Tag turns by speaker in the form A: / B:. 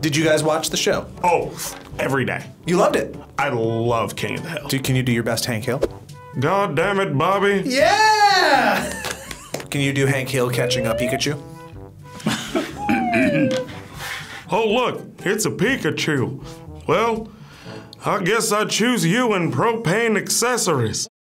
A: Did you guys watch the show?
B: Oh, every day.
A: You loved it?
B: I love King of the Hill.
A: Can you do your best Hank Hill?
B: God damn it, Bobby.
A: Yeah! Can you do Hank Hill catching a Pikachu?
B: Oh, look, it's a Pikachu. Well, I guess I'd choose you in propane accessories.